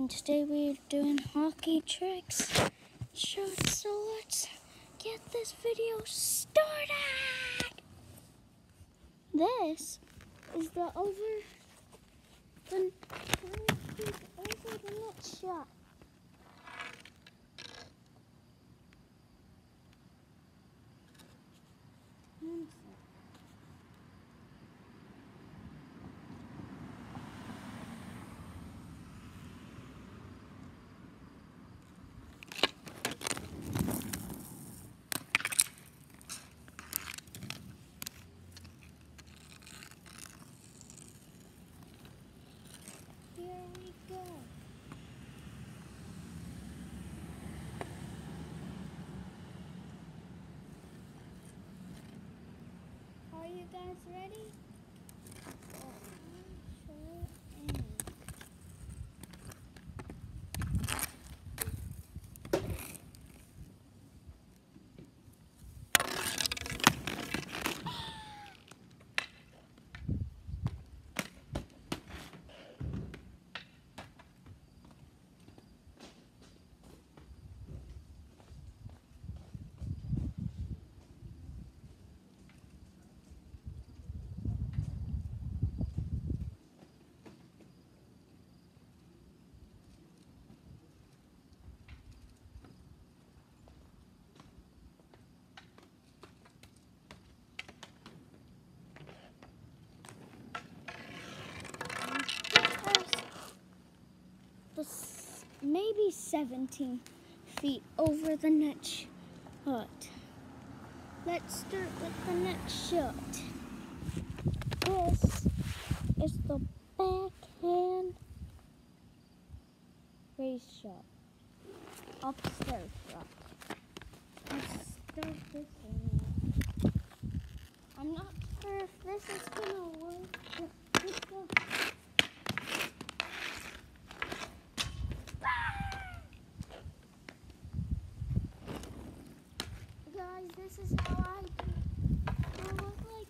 and today we're doing hockey tricks. Shots, so let's get this video started. This is the over the net shot. Here we go. Are you guys ready? Maybe 17 feet over the net shot. Let's start with the net shot. This is the backhand raise shot. Upstairs shot. Let's start this one. I'm not sure if this is gonna work, but let's go. Guys, this is how I do. I would like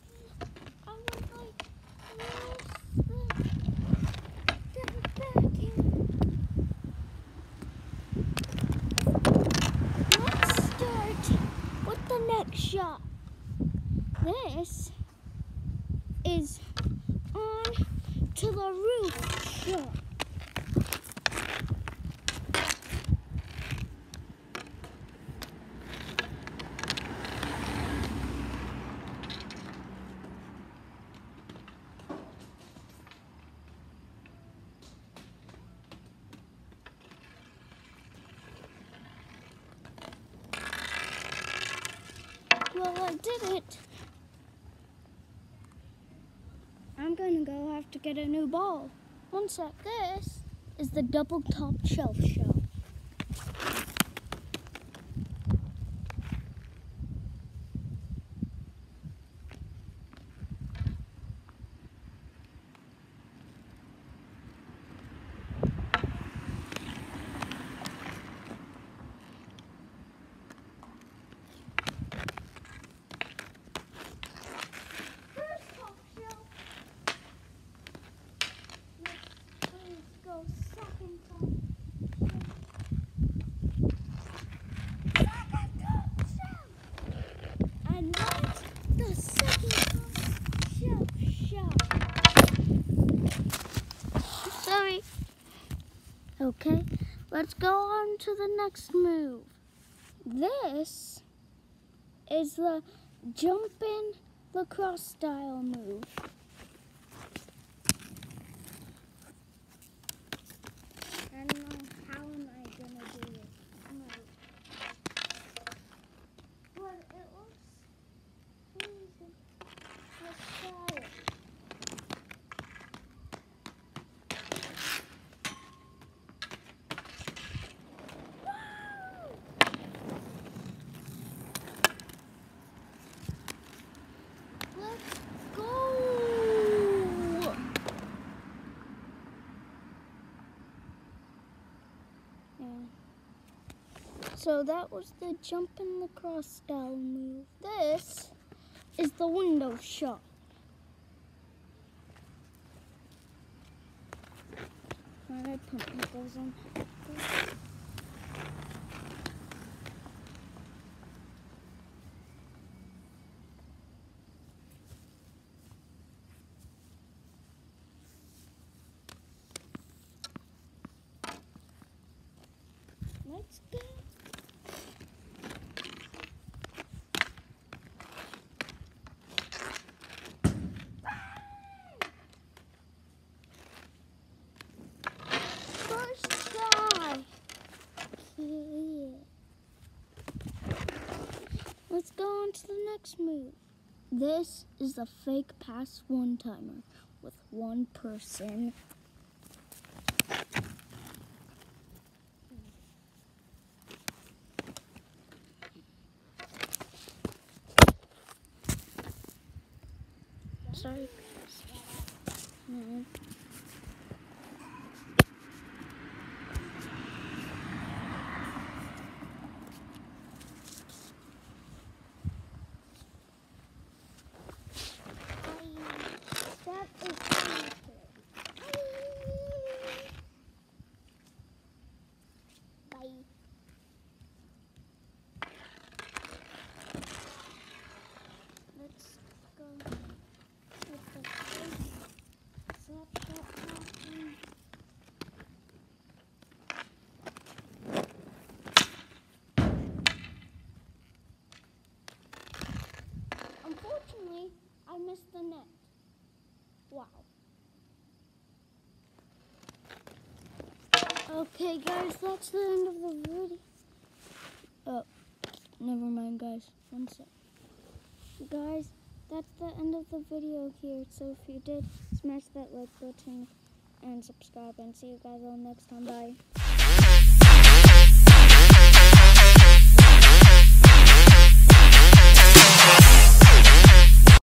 the backhand. Let's start with the next shot. This is on to the roof shot. Well, I did it. I'm gonna go have to get a new ball. One sec. This is the double top shelf shot. Sorry. Okay, let's go on to the next move. This is the jumping lacrosse style move. I don't know how am I gonna do it. But it looks easy. Let's try it. Let's go! So that was the jumping lacrosse style move. This is the window shot. glad I put those in. Let's go. First try. Yeah. Let's go on to the next move. This is a fake pass one timer with one person. Sorry. No. That is Bye. Let's go with the first snapshot pattern. Unfortunately, I missed the net. Wow. Okay, guys, that's the end of the video. Oh, never mind, guys. One sec. Guys, that's the end of the video here. So if you did, smash that like button and subscribe. And see you guys all next time. Bye.